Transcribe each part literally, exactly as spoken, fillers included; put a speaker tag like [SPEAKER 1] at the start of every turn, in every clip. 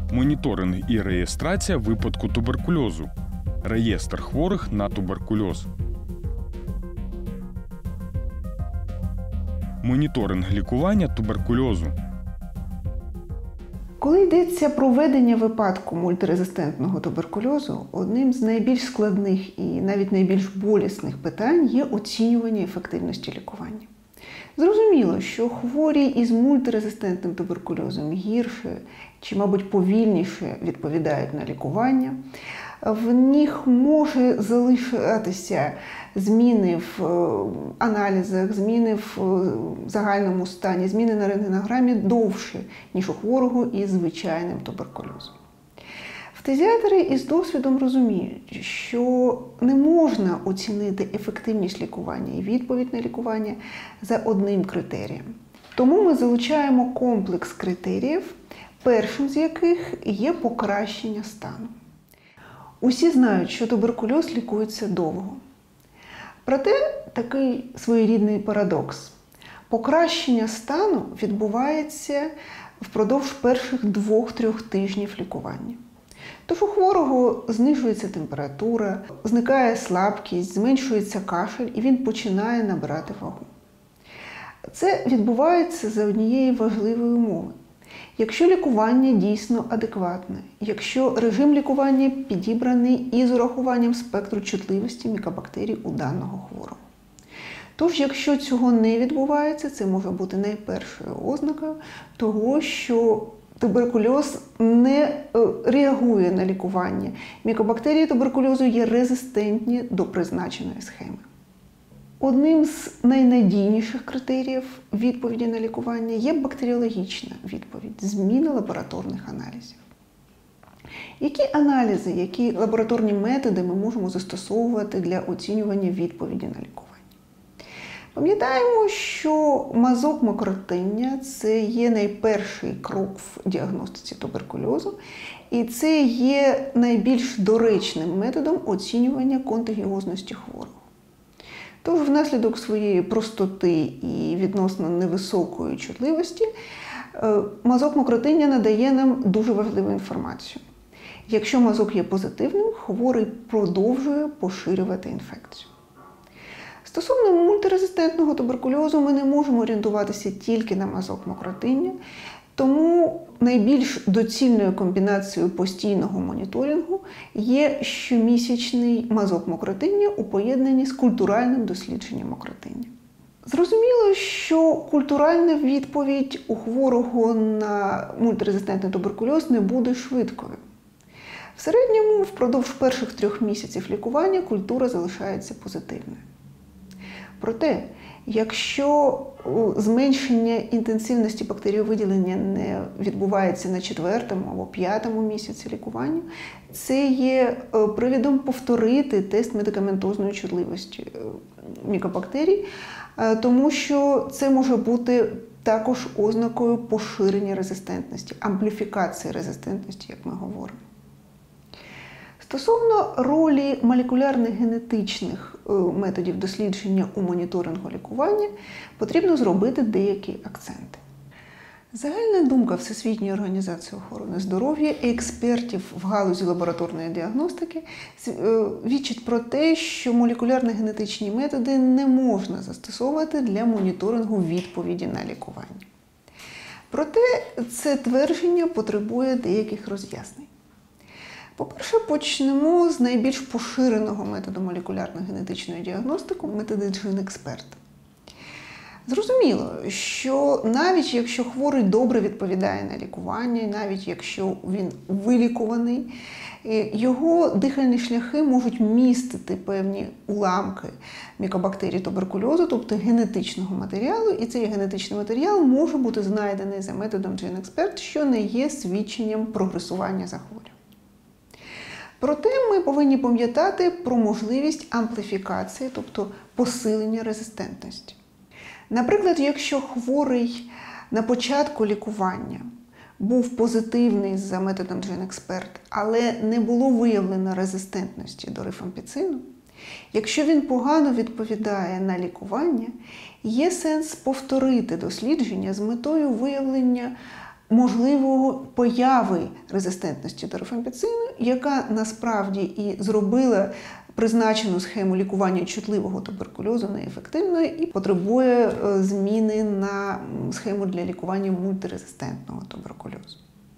[SPEAKER 1] Моніторинг і реєстрація випадку туберкульозу. Реєстр хворих на туберкульоз. Моніторинг лікування туберкульозу.
[SPEAKER 2] Коли йдеться про ведення випадку мультирезистентного туберкульозу, одним з найбільш складних і навіть найбільш болісних питань є оцінювання ефективності лікування. Зрозуміло, що хворі із мультирезистентним туберкульозом гірше чи, мабуть, повільніше відповідають на лікування. В них може залишатися зміни в аналізах, зміни в загальному стані, зміни на рентгенограмі довше, ніж у хворого із звичайним туберкульозом. Фтизіатри із досвідом розуміють, що не можна оцінити ефективність лікування і відповідь на лікування за одним критерієм. Тому ми залучаємо комплекс критеріїв, першим з яких є покращення стану. Усі знають, що туберкульоз лікується довго. Проте такий своєрідний парадокс. Покращення стану відбувається впродовж перших двох-трьох тижнів лікування. Тож у хворого знижується температура, зникає слабкість, зменшується кашель і він починає набирати вагу. Це відбувається за однієї важливої умови. Якщо лікування дійсно адекватне, якщо режим лікування підібраний із урахуванням спектру чутливості мікобактерій у даного хворого. Тож, якщо цього не відбувається, це може бути найпершою ознакою того, що туберкульоз не реагує на лікування. Мікобактерії туберкульозу є резистентні до призначеної схеми. Одним з найнадійніших критеріїв відповіді на лікування є бактеріологічна відповідь, зміна лабораторних аналізів. Які аналізи, які лабораторні методи ми можемо застосовувати для оцінювання відповіді на лікування? Пам'ятаємо, що мазок мокротиння – це є найперший крок в діагностиці туберкульозу, і це є найбільш доречним методом оцінювання контагіозності хворого. Тож, внаслідок своєї простоти і відносно невисокої чутливості, мазок мокротиння надає нам дуже важливу інформацію. Якщо мазок є позитивним, хворий продовжує поширювати інфекцію. Стосовно мультирезистентного туберкульозу ми не можемо орієнтуватися тільки на мазок мокротиння, тому найбільш доцільною комбінацією постійного моніторингу є щомісячний мазок мокротиння у поєднанні з культуральним дослідженням мокротиння. Зрозуміло, що культуральна відповідь у хворого на мультирезистентний туберкульоз не буде швидкою. В середньому впродовж перших трьох місяців лікування культура залишається позитивною. Проте, якщо зменшення інтенсивності бактеріовиділення не відбувається на четвертому або п'ятому місяці лікування, це є привідом повторити тест медикаментозної чутливості мікобактерій, тому що це може бути також ознакою поширення резистентності, ампліфікації резистентності, як ми говоримо. Стосовно ролі молекулярних генетичних методів дослідження у моніторингу лікування, потрібно зробити деякі акценти. Загальна думка Всесвітньої організації охорони здоров'я і експертів в галузі лабораторної діагностики свідчить про те, що молекулярно-генетичні методи не можна застосовувати для моніторингу відповіді на лікування. Проте це твердження потребує деяких роз'яснень. По-перше, почнемо з найбільш поширеного методу молекулярно-генетичної діагностики – методи GeneXpert. Зрозуміло, що навіть якщо хворий добре відповідає на лікування, навіть якщо він вилікуваний, його дихальні шляхи можуть містити певні уламки мікобактерій туберкульозу, тобто генетичного матеріалу, і цей генетичний матеріал може бути знайдений за методом GeneXpert, що не є свідченням прогресування захворювання. Проте ми повинні пам'ятати про можливість ампліфікації, тобто посилення резистентності. Наприклад, якщо хворий на початку лікування був позитивний за методом GeneXpert, але не було виявлено резистентності до рифампіцину, якщо він погано відповідає на лікування, є сенс повторити дослідження з метою виявлення можливого появи резистентності до рифампіцину, яка насправді і зробила призначену схему лікування чутливого туберкульозу неефективною і потребує зміни на схему для лікування мультирезистентного туберкульозу.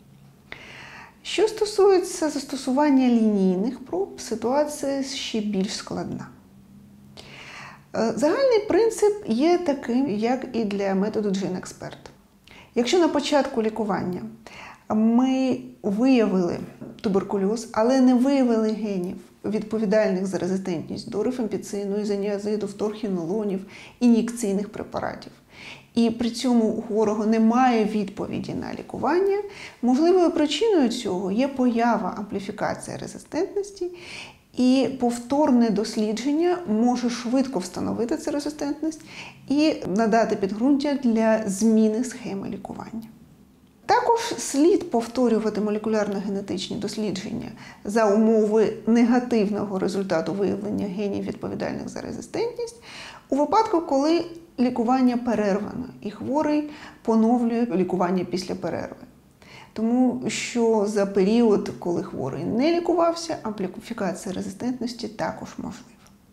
[SPEAKER 2] Що стосується застосування лінійних проб, ситуація ще більш складна. Загальний принцип є таким, як і для методу GeneXpert. Якщо на початку лікування ми виявили туберкульоз, але не виявили генів, відповідальних за резистентність до рифампіцину, ізоніазиду, вторхінолонів, ін'єкційних препаратів, і при цьому у хворого немає відповіді на лікування, можливою причиною цього є поява ампліфікації резистентності, і повторне дослідження може швидко встановити цю резистентність і надати підґрунтя для зміни схеми лікування. Також слід повторювати молекулярно-генетичні дослідження за умови негативного результату виявлення генів, відповідальних за резистентність, у випадку, коли лікування перервано і хворий поновлює лікування після перерви. Тому що за період, коли хворий не лікувався, ампліфікація резистентності також можлива.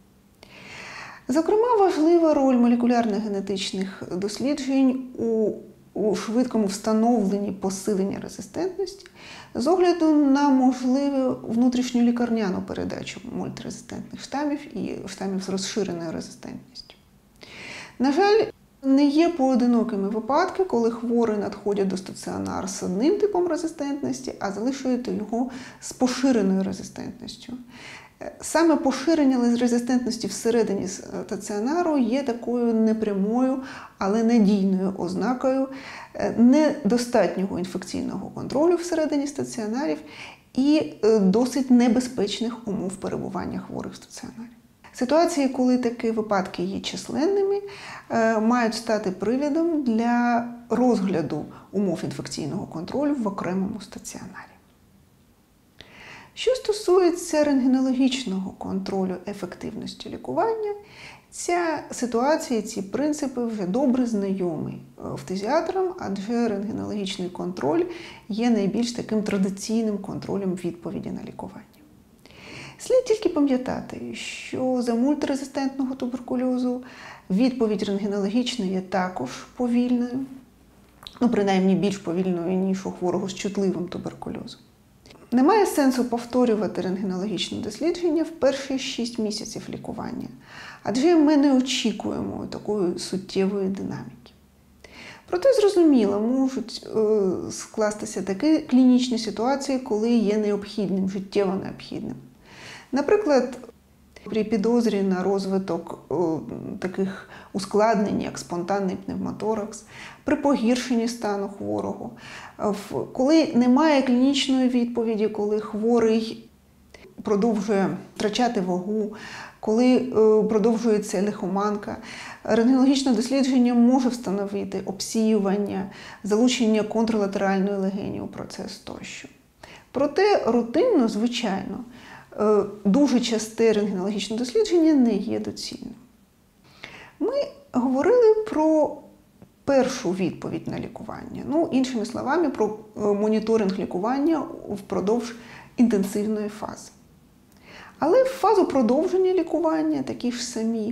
[SPEAKER 2] Зокрема, важлива роль молекулярно-генетичних досліджень у, у швидкому встановленні посилення резистентності з огляду на можливу внутрішню лікарняну передачу мультирезистентних штамів і штамів з розширеною резистентністю. На жаль, не є поодинокими випадки, коли хворий надходять до стаціонару з одним типом резистентності, а залишують його з поширеною резистентністю. Саме поширення резистентності всередині стаціонару є такою непрямою, але надійною ознакою недостатнього інфекційного контролю всередині стаціонарів і досить небезпечних умов перебування хворих в стаціонарі. Ситуації, коли такі випадки є численними, мають стати привідом для розгляду умов інфекційного контролю в окремому стаціонарі. Що стосується рентгенологічного контролю ефективності лікування, ця ситуація, ці принципи вже добре знайомі фтизіатрам, адже рентгенологічний контроль є найбільш таким традиційним контролем відповіді на лікування. Слід тільки пам'ятати, що за мультирезистентного туберкульозу відповідь рентгенологічна є також повільною, ну, принаймні більш повільною, ніж у хворого з чутливим туберкульозом. Немає сенсу повторювати рентгенологічне дослідження в перші шість місяців лікування, адже ми не очікуємо такої суттєвої динаміки. Проте, зрозуміло, можуть е, скластися такі клінічні ситуації, коли є необхідним, життєво необхідним. Наприклад, при підозрі на розвиток о, таких ускладнень, як спонтанний пневмоторакс, при погіршенні стану хворого, в, коли немає клінічної відповіді, коли хворий продовжує втрачати вагу, коли е, продовжується лихоманка, рентгенологічне дослідження може встановити обсіювання, залучення контрлатеральної легені у процес тощо. Проте рутинно, звичайно, дуже часте рентгенологічне дослідження не є доцільним. Ми говорили про першу відповідь на лікування. Ну, іншими словами, про моніторинг лікування впродовж інтенсивної фази. Але в фазу продовження лікування такі ж самі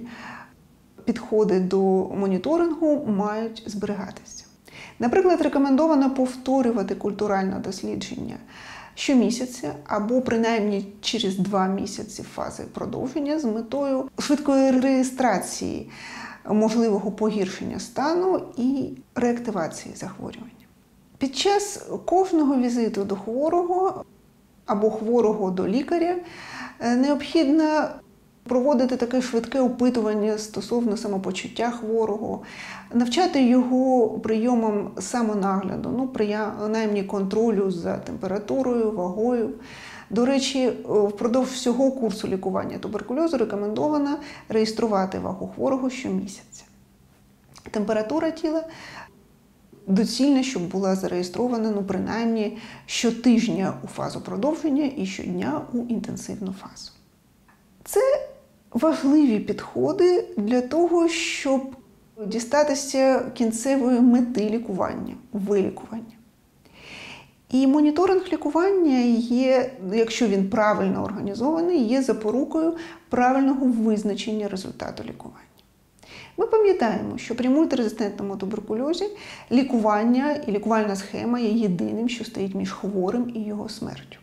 [SPEAKER 2] підходи до моніторингу мають зберігатися. Наприклад, рекомендовано повторювати культуральне дослідження щомісяця або принаймні через два місяці фази продовження з метою швидкої реєстрації можливого погіршення стану і реактивації захворювання. Під час кожного візиту до хворого або хворого до лікаря необхідно проводити таке швидке опитування стосовно самопочуття хворого, навчати його прийомам самонагляду, ну, принаймні контролю за температурою, вагою. До речі, впродовж всього курсу лікування туберкульозу рекомендовано реєструвати вагу хворого щомісяця. Температура тіла доцільно, щоб була зареєстрована, ну, принаймні щотижня у фазу продовження і щодня у інтенсивну фазу. Це важливі підходи для того, щоб дістатися кінцевої мети лікування – вилікування. І моніторинг лікування є, якщо він правильно організований, є запорукою правильного визначення результату лікування. Ми пам'ятаємо, що при мультирезистентному туберкульозі лікування і лікувальна схема є єдиним, що стоїть між хворим і його смертю.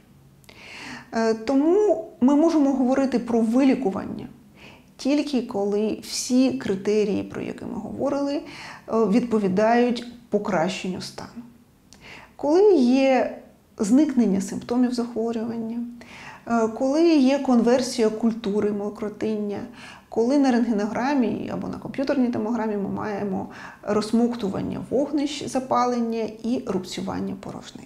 [SPEAKER 2] Тому ми можемо говорити про вилікування тільки коли всі критерії, про які ми говорили, відповідають покращенню стану. Коли є зникнення симптомів захворювання, коли є конверсія культури мокротиння, коли на рентгенограмі або на комп'ютерній томограмі ми маємо розсмоктування вогнищ, запалення і рубцювання порожнин.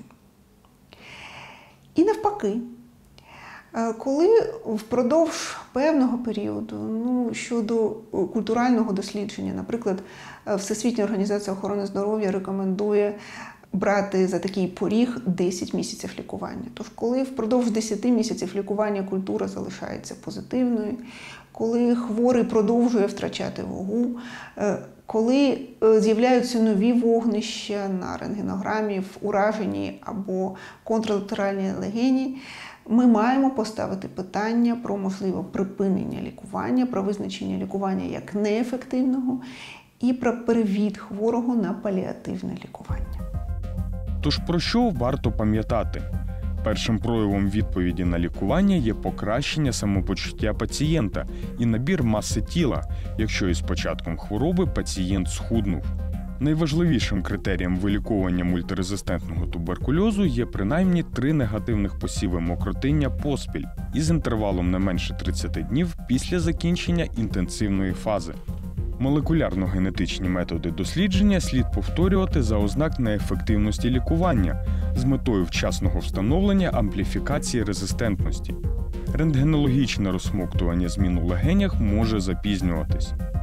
[SPEAKER 2] І навпаки, коли впродовж певного періоду, ну, щодо культурального дослідження, наприклад, Всесвітня організація охорони здоров'я рекомендує брати за такий поріг десять місяців лікування. Тож, коли впродовж десяти місяців лікування культура залишається позитивною, коли хворий продовжує втрачати вагу, коли з'являються нові вогнища на рентгенограмі в ураженні або контралатеральній легені, ми маємо поставити питання про можливе припинення лікування, про визначення лікування як неефективного і про перевід хворого на паліативне лікування.
[SPEAKER 1] Тож про що варто пам'ятати? Першим проявом відповіді на лікування є покращення самопочуття пацієнта і набір маси тіла, якщо із початком хвороби пацієнт схуднув. Найважливішим критерієм виліковування мультирезистентного туберкульозу є принаймні три негативних посіви мокротиння поспіль із інтервалом не менше тридцяти днів після закінчення інтенсивної фази. Молекулярно-генетичні методи дослідження слід повторювати за ознак неефективності лікування з метою вчасного встановлення ампліфікації резистентності. Рентгенологічне розсмоктування змін у легенях може запізнюватись.